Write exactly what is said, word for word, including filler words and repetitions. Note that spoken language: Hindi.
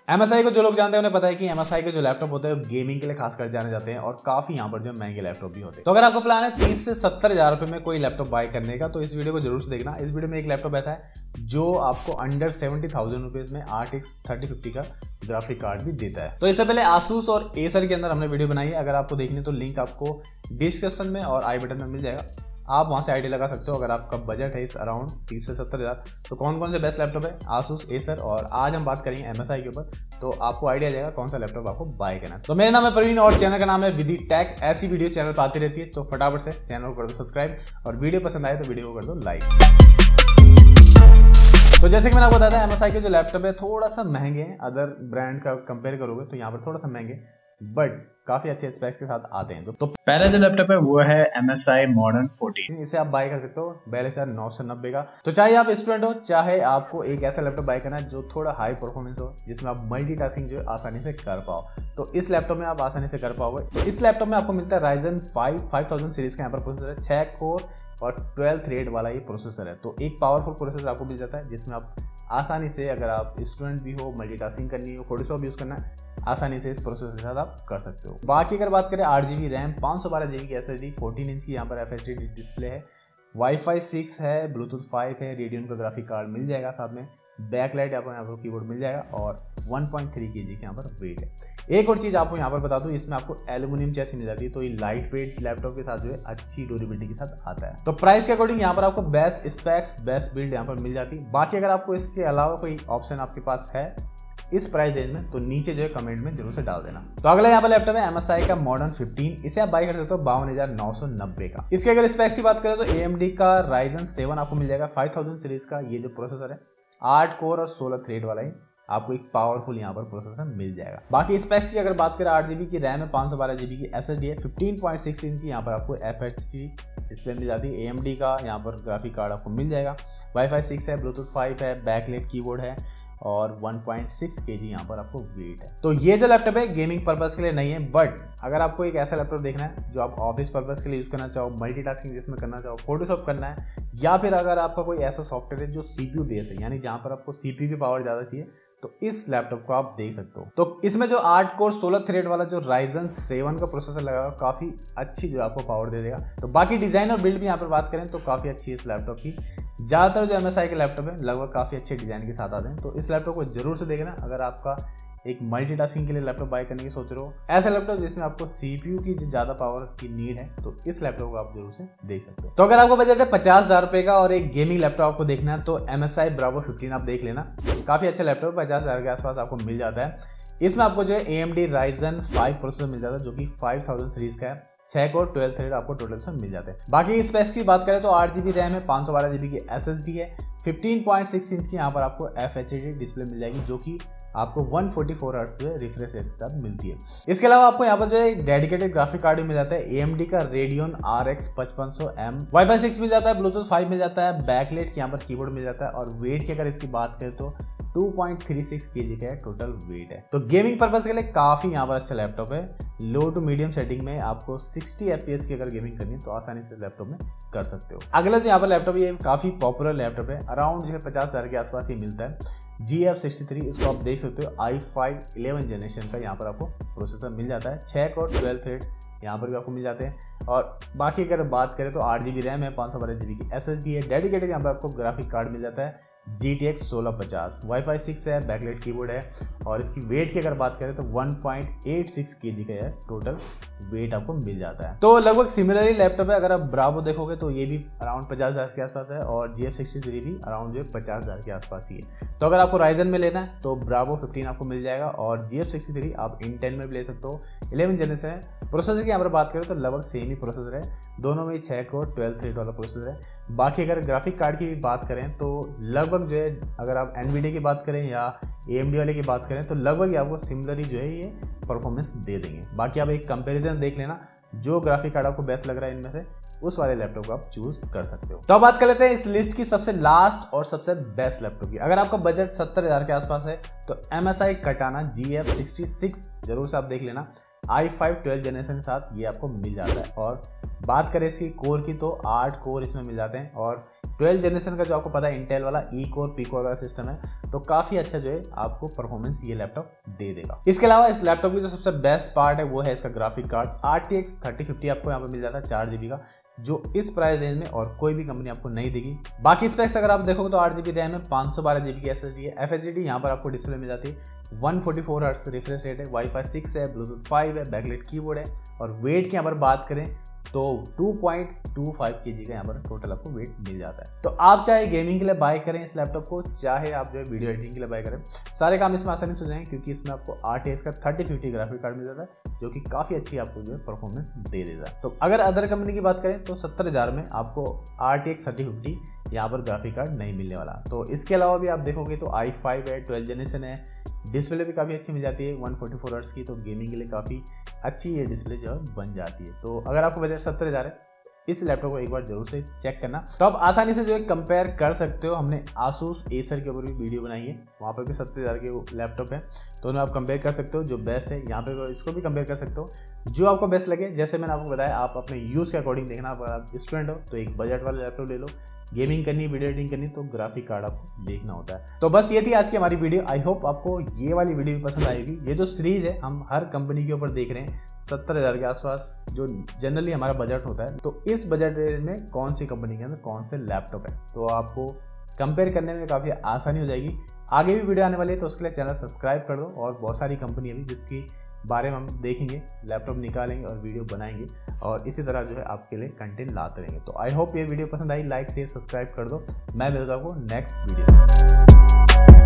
एम एस आई को जो लोग जानते हैं उन्हें पता है कि एम एस आई के जो लैपटॉप होते हैं गेमिंग के लिए खासकर जाने जाते हैं और काफी यहाँ पर जो महंगे लैपटॉप भी होते हैं। तो अगर आपका प्लान है तीस से सत्तर हजार रुपए में कोई लैपटॉप बाय करने का तो इस वीडियो को जरूर से देखना। इस वीडियो में एक लैपटॉप ऐसा है जो आपको अंडर सेवेंटी थाउजेंड रुपीज में R T X thirty fifty का ग्राफिक कार्ड भी देता है। तो इससे पहले आसूस और एसर के अंदर हमने वीडियो बनाई है, अगर आपको देखनी तो लिंक आपको डिस्क्रिप्शन में और आई बटन में मिल जाएगा, आप वहां से आइडिया लगा सकते हो। अगर आपका बजट है इस अराउंड तीस से सत्तर हजार तो कौन कौन से बेस्ट लैपटॉप है आसूस, एसर और आज हम बात करेंगे एम एस आई के ऊपर, तो आपको आइडिया जाएगा कौन सा लैपटॉप आपको बाय करना है। तो मेरा नाम है प्रवीण और चैनल का नाम है विधि टेक। ऐसी वीडियो चैनल पर आती रहती है तो फटाफट से चैनल को कर दो सब्सक्राइब और वीडियो पसंद आए तो वीडियो को कर दो लाइक। तो जैसे कि मैंने आपको बताया था एम एस आई के जो लैपटॉप है थोड़ा सा महंगे हैं, अदर ब्रांड का कंपेयर करोगे तो यहाँ पर थोड़ा सा महंगे बट काफी अच्छे स्पेक्स के साथ आते हैं। तो, तो पहला जो लैपटॉप है वो है M S I modern fourteen. इसे आप बाय कर सकते हो बयालीस हजार नौ सौ नब्बे का। तो चाहे आप स्टूडेंट हो चाहे आपको एक ऐसा लैपटॉप बाय करना है जो थोड़ा हाई परफॉर्मेंस हो जिसमें आप मल्टीटास्किंग जो है आसानी से कर पाओ, तो इस लैपटॉप में आप आसानी से कर पाओगे। तो इस लैपटॉप में आपको मिलता है Ryzen five five thousand series का यहाँ पर प्रोसेसर है, छह कोर और ट्वेल्व थ्रेड वाला ये प्रोसेसर है। तो एक पावरफुल प्रोसेसर आपको मिल जाता है जिसमें आप आसानी से, अगर आप स्टूडेंट भी हो, मल्टीटास्किंग करनी हो, फोटोशॉप यूज करना है, आसानी से इस प्रोसेसर के साथ आप कर सकते हो। बाकी अगर बात करें आठ जी बी रैम, पाँच सौ बारह जी बी की S S D, fourteen inch की यहाँ पर एफ एच डी डिस्प्ले है, वाईफाई सिक्स है, ब्लूटूथ फाइव है, रेडियन का ग्राफिक कार्ड मिल जाएगा, साथ में बैकलाइट आपको यहाँ पर कीबोर्ड मिल जाएगा और वन पॉइंट थ्री के जी के यहाँ पर वेट है। एक और चीज़ आपको यहाँ पर बता दूँ, इसमें आपको एल्यूमिनियम चेसी मिल जाती है, तो ये लाइट वेट लैपटॉप के साथ जो है अच्छी ड्यूरेबिलिटी के साथ आता है। तो प्राइस के अकॉर्डिंग यहाँ पर आपको बेस्ट स्पेक्स बेस्ट बिल्ड यहाँ पर मिल जाती है। बाकी अगर आपको इसके अलावा कोई ऑप्शन आपके पास है इस प्राइस रेंज में तो नीचे जो है कमेंट में जरूर से डाल देना। तो अगला यहाँ पर लैपटॉप है एम एस आई का मॉडर्न फिफ्टीन। इसे आप बाय कर सकते हो बावन हजार नौ सौ नब्बे का। इसके अगर स्पेक्स की बात करें तो ए एम डी का राइजन सेवन आपको मिल जाएगा, फाइव थाउजेंड सीरीज का ये जो प्रोसेसर है, आठ कोर और सोलह थ्रेड वाला ही आपको एक पावरफुल यहाँ पर प्रोसेसर मिल जाएगा। बाकी स्पेक्स की अगर बात करें आठ जीबी की रैम है, पाँच सौ बारह जीबी की एस एस डी है, फिफ्टीन पॉइंट सिक्स इंच की यहाँ पर आपको एफ एच डी डिस्प्ले मिल जाती है, ए एम डी का यहाँ पर ग्राफिक कार्ड आपको मिल जाएगा, वाईफाई सिक्स है, ब्लूटूथ फाइव है, बैकलाइट कीबोर्ड है और वन पॉइंट सिक्स केजी यहाँ पर आपको वेट है। तो ये जो लैपटॉप है गेमिंग पर्पस के लिए नहीं है, बट अगर आपको एक ऐसा लैपटॉप देखना है जो आप ऑफिस पर्पस के लिए यूज करना चाहो, मल्टीटास्किंग जिसमें करना चाहो, फोटोशॉप करना है, या फिर अगर आपका कोई ऐसा सॉफ्टवेयर है जो सीपीयू बेस है यानी जहाँ पर आपको सीपीयू की पावर ज़्यादा चाहिए, तो इस लैपटॉप को आप देख सकते हो। तो इसमें जो आठ कोर सोलह थ्रेड वाला जो राइजन सेवन का प्रोसेसर लगा हुआ काफ़ी अच्छी जो आपको पावर दे देगा। तो बाकी डिज़ाइन और बिल्ड भी यहाँ पर बात करें तो काफ़ी अच्छी है इस लैपटॉप की। ज़्यादातर जो एम एस आई के लैपटॉप है लगभग काफ़ी अच्छे डिज़ाइन के साथ आते हैं, तो इस लैपटॉप को जरूर से देखना अगर आपका एक मल्टीटास्किंग के लिए लैपटॉप बाय करने की सोच रहे हो, ऐसा लैपटॉप जिसमें आपको सीपीयू की ज़्यादा पावर की नीड है, तो इस लैपटॉप को आप जरूर से देख सकते हो। तो अगर आपको बजट है पचास हजार रुपए का और एक गेमिंग लैपटॉप आपको देखना है तो M S I Bravo fifteen आप देख लेना, काफ़ी अच्छा लैपटॉप पचास हजार के आसपास आपको मिल जाता है। इसमें आपको जो है A M D Ryzen five processor मिल जाता है जो कि फाइव थाउजेंड सीरीज का है, छह कोर ट्वेल्व थ्रेड आपको टोटल से मिल जाते हैं। बाकी स्पेस की बात करें तो आठ जीबी रैम है, पाँच सौ बारह जीबी की एस एस डी है, फिफ्टीन पॉइंट सिक्स इंच की यहाँ पर आपको एफ एच डी डिस्प्ले मिल जाएगी जो कि आपको वन फोर्टी फोर हर्ट्ज से रिफ्रेश रेट के साथ मिलती है। इसके अलावा आपको यहाँ पर जो है डेडिकेटेड ग्राफिक कार्ड भी मिल जाता है, ए एम डी का रेडियन आर एक्स पचपन सौ एम, वाईफाई सिक्स मिल जाता है, ब्लूटूथ फाइव मिल जाता है, बैकलाइट यहाँ पर कीबोर्ड मिल जाता है और वेट की अगर इसकी बात करें तो two point three six kg का टोटल वेट है। तो गेमिंग पर्पस के लिए काफी यहाँ पर अच्छा लैपटॉप है। लो टू मीडियम सेटिंग में आपको सिक्सटी एफ पी एस की अगर गेमिंग करनी है तो आसानी से लैपटॉप में कर सकते हो। अगला जो यहाँ पर लैपटॉप ये काफी पॉपुलर लैपटॉप है, अराउंड जो है पचास हजार के आसपास ही मिलता है, जी एफ सिक्सटी थ्री। इसको आप देख सकते हो, आई फाइव इलेवन जनरेशन का यहाँ पर आपको प्रोसेसर मिल जाता है, छह कोर ट्वेल्व थ्रेड यहाँ पर भी आपको मिल जाते हैं। और बाकी अगर बात करें तो आठ जी बी रैम है, पाँच सौ बारह जी बी की एस एस डी है, डेडिकेटेड यहाँ पर आपको ग्राफिक कार्ड मिल जाता है, जी टी एक्स सोलह पचास, वाईफाई सिक्स है, बैकलाइट कीबोर्ड है और इसकी वेट की अगर बात करें तो one point eight six kg का है टोटल वेट आपको मिल जाता है। तो लगभग सिमिलर ही लैपटॉप है। अगर आप ब्रावो देखोगे तो ये भी अराउंड पचास हजार के आसपास है और जी एफ सिक्सटी थ्री भी अराउंड जो है पचास हजार के आसपास ही है। तो अगर आपको राइजन में लेना है तो ब्रावो फिफ्टीन आपको मिल जाएगा और जी एफ सिक्सटी थ्री आप इन टेन में भी ले सकते हो, इलेवन जनरेशन है। प्रोसेसर की यहाँ पर बात करें तो लगभग सेम ही प्रोसेसर है, दोनों में छः कोर ट्वेल्व थ्रेड वाला प्रोसेसर है। बाकी अगर ग्राफिक कार्ड की भी बात करें तो लगभग जो है अगर आप एनवीडिया की बात करें या ए एम डी वाले की बात करें तो लगभग आपको सिमिलर ही जो है ये परफॉर्मेंस दे देंगे। बाकी आप एक कंपैरिजन देख लेना, जो ग्राफिक कार्ड आपको बेस्ट लग रहा है इनमें से उस वाले लैपटॉप को आप चूज कर सकते हो। तो अब बात कर लेते हैं इस लिस्ट की सबसे लास्ट और सबसे बेस्ट लैपटॉप की। अगर आपका बजट सत्तर हजार के आसपास है तो एम एस आई कटाना जी एफ सिक्सटी सिक्स जरूर से आप देख लेना, आई फाइव ट्वेल्व जनरेशन के साथ ये आपको मिल जाता है। और बात करें इसकी कोर की तो आठ कोर इसमें मिल जाते हैं और ट्वेल्थ जनरेशन का जो आपको पता है इंटेल वाला ई कोर पी कोर वाला सिस्टम है, तो काफ़ी अच्छा जो है आपको परफॉर्मेंस ये लैपटॉप दे देगा। इसके अलावा इस लैपटॉप की जो सबसे बेस्ट पार्ट है वो है इसका graphic card R T X thirty fifty आपको यहाँ पर मिल जाता है चार जीबी का, जो इस प्राइस रेंज में और कोई भी कंपनी आपको नहीं देगी। बाकी स्पेक्स अगर आप देखोगे तो आठ जीबी रैम है, पाँच सौ बारह जीबी की एस एस डी है, एफ एच डी यहाँ पर आपको डिस्प्ले मिल जाती है, one forty four hertz refresh rate है, वाईफाई सिक्स है, ब्लूटूथ फाइव है, बैकलाइट कीबोर्ड है, और वेट की यहाँ पर बात करें तो two point two five KG का यहाँ पर टोटल आपको वेट मिल जाता है। तो आप चाहे गेमिंग के लिए बाय करें इस लैपटॉप को, चाहे आप जो है वीडियो एडिटिंग के लिए बाय करें, सारे काम इसमें आसानी से हो जाएंगे, क्योंकि इसमें आपको आर टी एक्स का थर्टी फिफ्टी ग्राफिक कार्ड मिल जाता है, जो कि काफ़ी अच्छी आपको जो है परफॉर्मेंस दे देता है। तो अगर अदर कंपनी की बात करें तो सत्तर हज़ार में आपको R T X thirty fifty यहाँ पर ग्राफिक कार्ड नहीं मिलने वाला। तो इसके अलावा भी आप देखोगे तो आई फाइव है, ट्वेल्थ जनरेशन है, डिस्प्ले भी काफ़ी अच्छी मिल जाती है वन फोर्टी फोर हर्ट्ज की, तो गेमिंग के लिए काफ़ी अच्छी ये डिस्प्ले जो है बन जाती है। तो अगर आपको बजट सत्तर हज़ार है, इस लैपटॉप को एक बार जरूर से चेक करना। तो आप आसानी से जो है कंपेयर कर सकते हो, हमने आसूस एसर के ऊपर भी वीडियो बनाई है, वहाँ पर भी सत्तर हज़ार के लैपटॉप है, तो उन्हें आप कंपेयर कर सकते हो, जो बेस्ट है यहाँ पे इसको भी कंपेयर कर सकते हो, जो आपको बेस्ट लगे। जैसे मैंने आपको बताया, आप अपने यूज़ के अकॉर्डिंग देखना, अगर आप स्टूडेंट हो तो एक बजट वाला लैपटॉप ले लो, गेमिंग करनी, वीडियो एडिटिंग करनी तो ग्राफिक कार्ड आपको देखना होता है। तो बस ये थी आज की हमारी वीडियो। आई होप आपको ये वाली वीडियो भी पसंद आएगी। ये जो सीरीज़ है हम हर कंपनी के ऊपर देख रहे हैं, सत्तर हज़ार के आसपास जो जनरली हमारा बजट होता है, तो इस बजट रेंज में कौन सी कंपनी के अंदर कौन से लैपटॉप है, तो आपको कंपेयर करने में काफ़ी आसानी हो जाएगी। आगे भी वीडियो आने वाली है, तो उसके लिए चैनल सब्सक्राइब कर दो, और बहुत सारी कंपनी अभी जिसकी बारे में हम देखेंगे, लैपटॉप निकालेंगे और वीडियो बनाएंगे, और इसी तरह जो है आपके लिए कंटेंट लाते रहेंगे। तो आई होप ये वीडियो पसंद आई, लाइक शेयर सब्सक्राइब कर दो। मैं मिलता हूँ नेक्स्ट वीडियो।